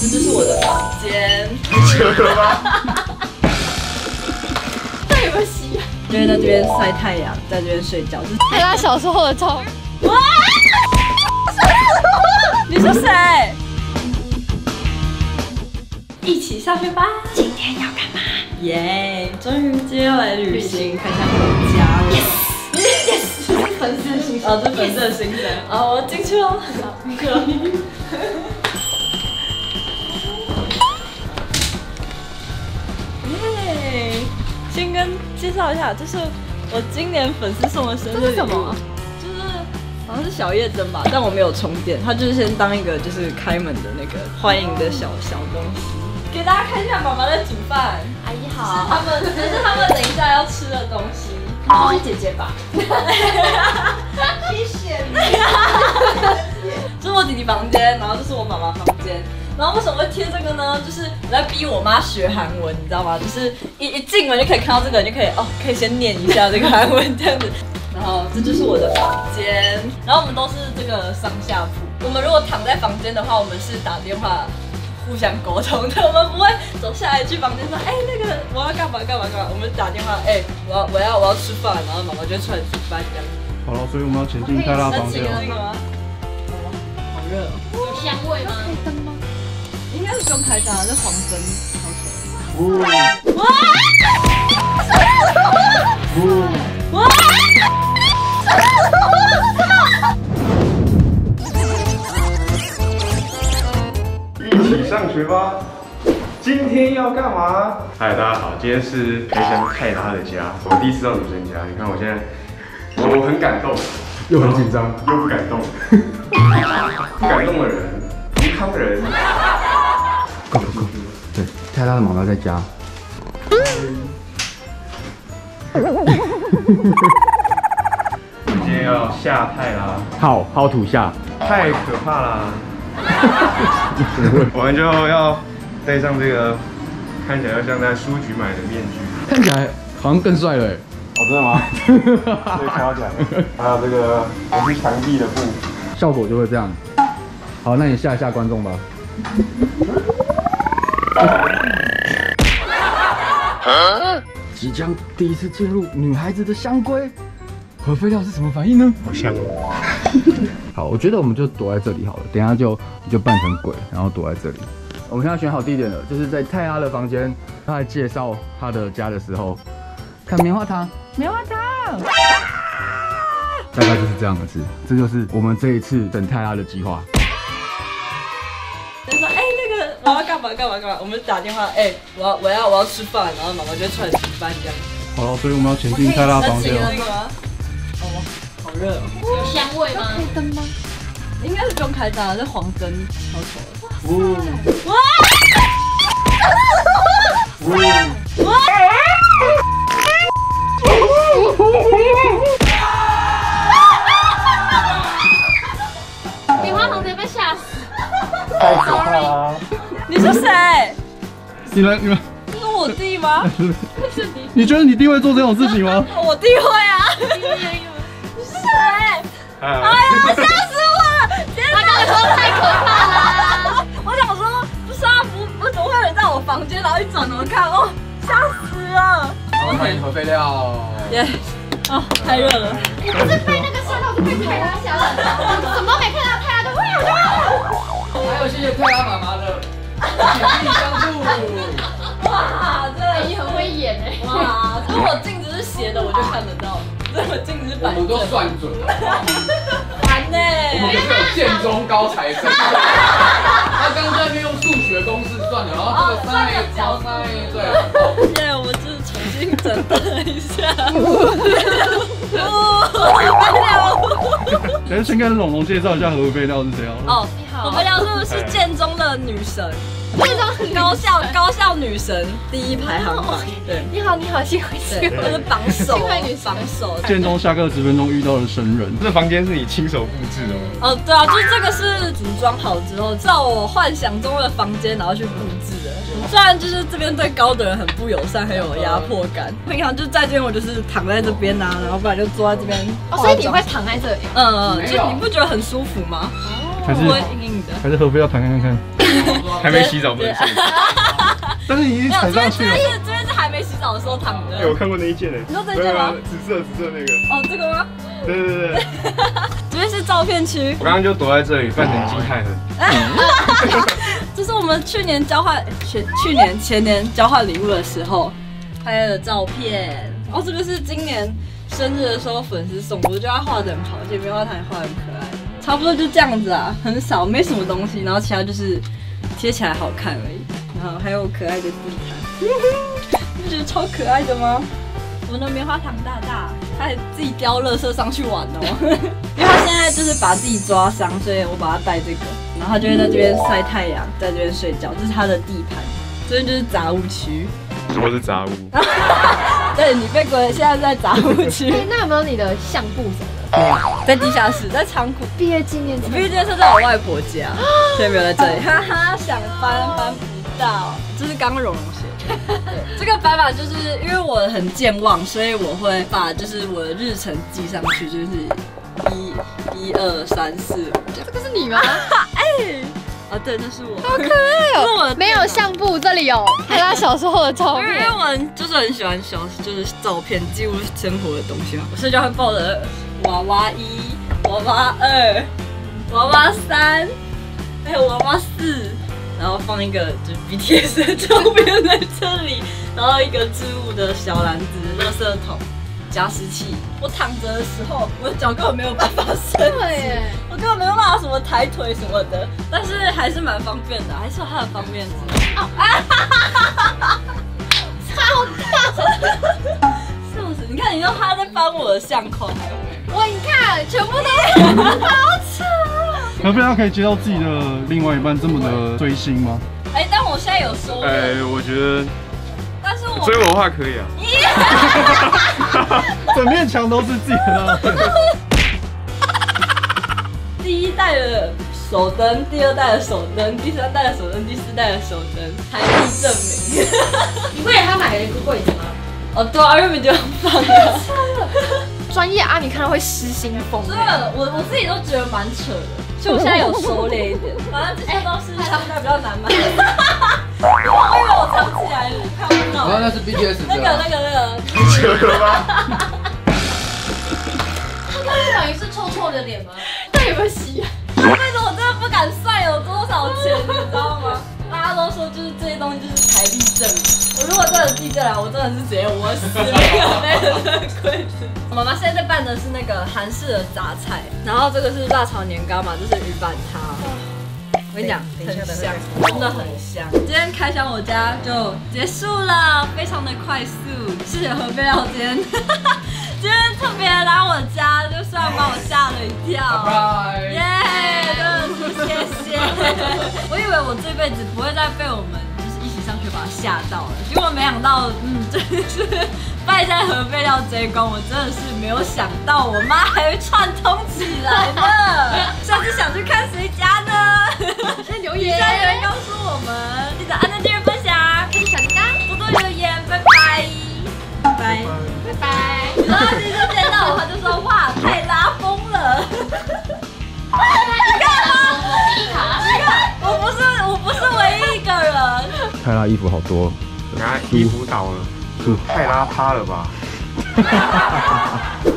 这就是我的房间。 扯了吗？ 对不起，因为在这边晒太阳，在这边睡觉，就是看他小时候的照。 哇！你是谁？一起上学吧！今天要干嘛？耶！终于今天要来旅行，开箱回家了。Yes！ 粉丝的心声。哦，这粉丝的心声。哦，我进去了。可以。耶！先跟介绍一下，这是我今年粉丝送的生日礼物。这是什么？就是好像是小夜灯吧，但我没有充电。它就是先当一个就是开门的那个欢迎的小东西。给大家看一下妈妈在煮饭。阿姨好。这是他们等一下要吃的东西。哦，姐姐吧。谢谢你。这是我弟弟房间，然后这是我妈妈房间。然后为什么会贴这个呢？就是我在逼我妈学韩文，你知道吗？就是一进门就可以看到这个，你就可以可以先念一下这个韩文这样子。然后这就是我的房间，然后我们都是这个上下铺。我们如果躺在房间的话，我们是打电话互相沟通的，我们不会走下来去房间说，那个我要干嘛干嘛干嘛。我们打电话，我要吃饭，然后妈妈就会出来煮饭这样。 好了，所以我们要前进泰拉房间了。好热哦。 有香味吗？ 开灯吗？应该是不用开灯，这黄灯超丑。哇！哇！ 一起上学吧！今天要干嘛？嗨，大家好，今天是开箱泰拉的家，我第一次到女生家。你看我现在，我很感动，又很紧张，又不敢动。不敢动的人，健康人。 Go。对，泰拉的妈妈在家。 今天要下泰拉， 好土下， 太可怕啦！我们就要戴上这个看起来要像在书局买的面具， 看起来好像更帅了。 哦，真的吗？被夸奖了。还有这个也是墙壁的布， 效果就会这样。好，那你吓一吓观众吧。即将第一次进入女孩子的香龟，核废料是什么反应呢？ 好香哦。 好，我觉得我们就躲在这里好了，等一下就扮成鬼，然后躲在这里。我们现在选好地点了，就是在泰拉的房间。他在介绍他的家的时候，看棉花糖，棉花糖，大概就是这样的字。这就是我们这一次等泰拉的计划。 就说那个我要干嘛干嘛干嘛，我们打电话我要吃饭，然后妈妈就会出来煮饭这样。 好了，所以我们要前进泰拉房间了。 哦，好热哦。 有香味吗？ 开灯吗？应该是不用开灯，这黄灯超丑的。哇！ 棉花糖直接被吓死。 太可怕啦！ 你是谁？ 你们， 这是我弟吗？ 是你。 你觉得你弟会做这种事情吗？ 我弟会啊。你是谁？哎呀，吓死我了！天哪， 他刚才说太可怕了。 我想说，不是啊，不怎么会有人在我房间，然后一转头看，吓死了！ 欢迎核废料。 耶！哦，太热了。 你不是被那个吓到，是被泰拉吓到，什么都没看到，泰拉就还有谢谢泰拉妈妈的全力相助。 哇，这你很会演哎。 哇，如果镜子是斜的，我就看得到；如果镜子是反我们都算准了。 烦呢。 我们是有建中高材生。他刚刚在那边用数学公式算的，然后这个三 a 加三 a 对。 耶，我就是重新整顿了一下。 先跟龙龙介绍一下核废料是谁好了。 你好。核废料是建中的女神，高校女神第一排行榜。对， 你好，幸会幸我是榜首，榜首。 建中下课10分钟遇到的生人，这房间是你亲手布置的吗？ 对啊，就是这个是组装好之后，照我幻想中的房间，然后去布置的。虽然就是这边对高的人很不友善，很有压迫感。平常就在这边，我就是躺在这边啊，然后不然就坐在这边。 所以你会躺在这里？ 就你不觉得很舒服吗？ 还是不会硬硬的。 还是核废料弹看看？ 还没洗澡不能睡。但是你已经踩上去了。 这边是还没洗澡的时候躺的。 哎，我看过那一件诶。 你说这件吗？ 紫色那个。 哦，这个吗？ 对。 这边是照片区。 我刚刚就躲在这里，扮成金泰亨。 这是我们前年前年交换礼物的时候拍的照片。哦，这个是今年生日的时候粉丝送我，我觉得他画得很好，而且棉花糖也画得很可爱。差不多就这样子啊，很少，没什么东西，然后其他就是贴起来好看而已。然后还有可爱的地毯，你不觉得超可爱的吗？我们的棉花糖大大，他还自己叼垃圾上去玩哦，因为他现在就是把自己抓伤，所以我把他带这个，然后他就会在这边晒太阳，在这边睡觉，这是他的地盘，这边就是杂物区。 我是杂物。 对，你被归现在在杂物区。 那有没有你的相簿什么的？ 没有，在地下室，在仓库。 毕业纪念册。 毕业纪念册在我外婆家，所以没有在这里。哈哈，想翻不到，这是刚蓉蓉写的。对，这个白板就是因为我很健忘，所以我会把就是我的日程记上去，就是1、2、3、4、5这样。 这个是你吗？ 哎。啊，对，那是我， 好可爱哦！没有相簿，这里有泰拉小时候的照片。 因为我就是很喜欢就是照片记录生活的东西嘛，所以就会抱着娃娃1、娃娃2、娃娃3，还有娃娃4，然后放一个就是 BTS 的照片在这里，然后一个置物的小篮子、垃圾桶。加湿器，我躺着的时候，我的脚根本没有办法伸直，我根本没有办法什么抬腿什么的，但是还是蛮方便的，还是有它的方便之处。超大！笑死！你看，你用它在翻我的相框， 你看，全部都好扯。 可不可以接到自己的另外一半这么的追星吗？ 哎，但我现在有收。 我觉得。 但是我追我的话可以啊。 整面墙都是自己的。 第1代的手灯，第2代的手灯，第3代的手灯，第4代的手灯，台历证明。 你为他买了一个柜子吗？ 哦，对啊，原本就要放的。 专业阿米看到会失心疯。 真的，我自己都觉得蛮扯的，所以我现在有收敛一点。反正这些都是相对比较难买。因为我藏起来了，看不到。 那是 BTS 那个。 扯了吗？ 他刚才等于是臭的脸吗？他有没有洗？ 为什么我真的不敢算有多少钱，你知道吗？大家都说就是这些东西就是台历证明。我如果真的记下来，我真的是直接我死没有那个柜子。妈妈现在在拌的是那个韩式的杂菜，然后这个是辣炒年糕嘛，这是鱼板汤。我跟你讲，很香，真的很香。今天开箱我家就结束了，非常的快速。谢谢何贝料今天，今天特别来我家，就虽然把我吓了一跳，耶，真的是谢谢。我以为我这辈子不会再被我们就是一起上学把他吓到了，结果没想到，真的是拜在何贝料这一关，我真的是没有想到，我妈还会串通起来呢。下次想去看谁家呢？ 先留言， 告诉我们，记得按赞、订阅、分享， 开小铃铛， 多多留言，拜拜，拜拜， 拜拜。 然后其实见到我，他就说哇，太拉风了。你看吗？你看，我不是唯一一个人。 泰拉衣服好多， 拿衣服倒了，太邋遢了吧？